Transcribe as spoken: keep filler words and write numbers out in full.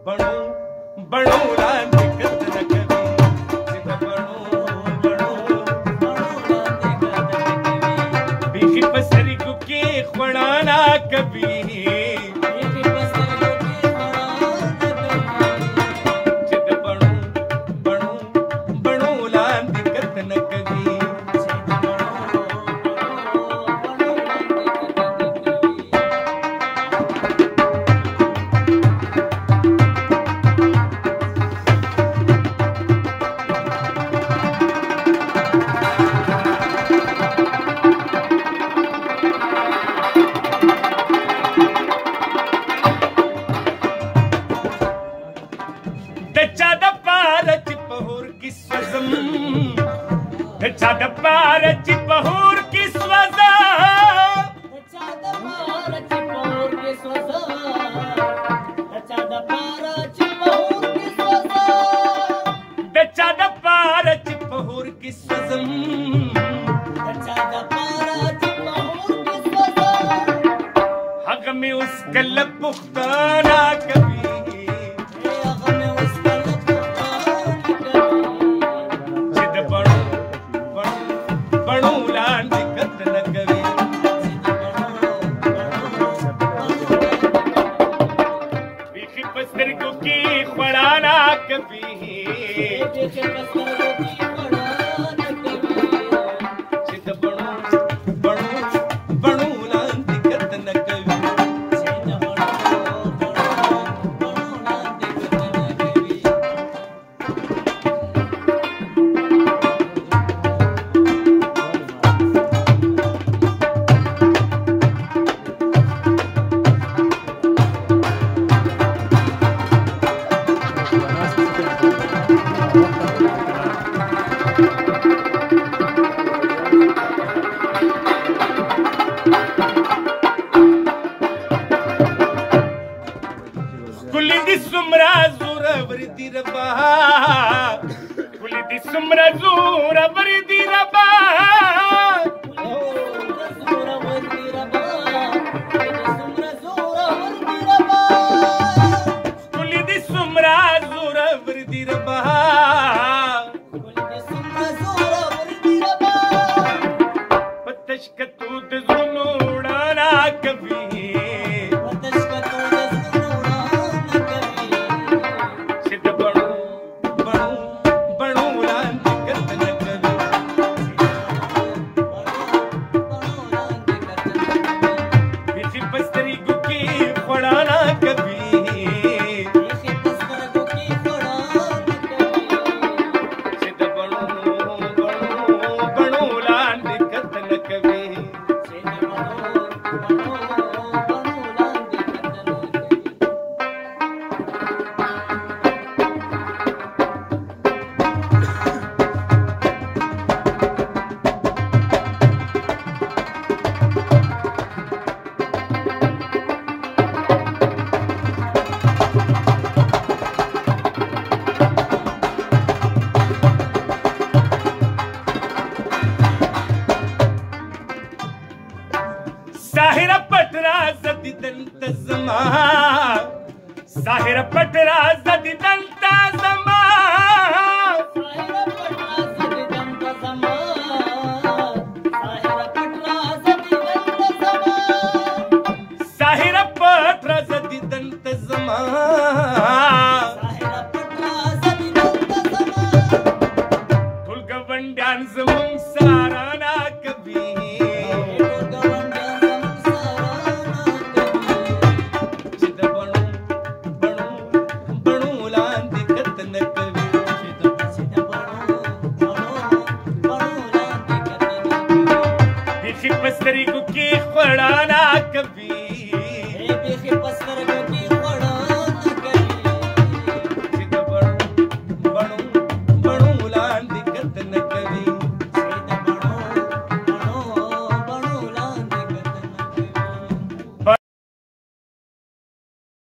بڼو بڼو لاندې کتنه کوي چې د بڼو بڼو بڼو لاندې کتنه کوي بیخي په سترګو کې خوړانه کوي چا د پاره چې په هور کې سوځه چا د پاره چې په هور کې سوځه چا د پاره چې په هور کې سوځه د چا د پاره چې په هور کې سوځم چا د پاره چې په هور کې سوځه هغه مې اوس کله پښتانه کوي سمرا زور وردی ربا سمرا وردی ربا سمرا زور وردی ربا کلی دی سمرا زور وردی ربا کلی دی سمرا زور وردی ربا پتش کتو د زونو ډانا کوي پتش کتو د زونو ډانا کوي چې د بڼو بڼو بڼو साहिरा पटरा जदी दंत जमा साहिरा पटरा जदी दंत जमा साहिरा पटरा जदी दंत जमा साहिरा पटरा जदी दंत जमा साहिरा पटरा जदी दंत जमा साहिरा पटरा जदी दंत जमा ढोल गवंड्यान जमुन साराना कभी سترګو کې خوړانا کوي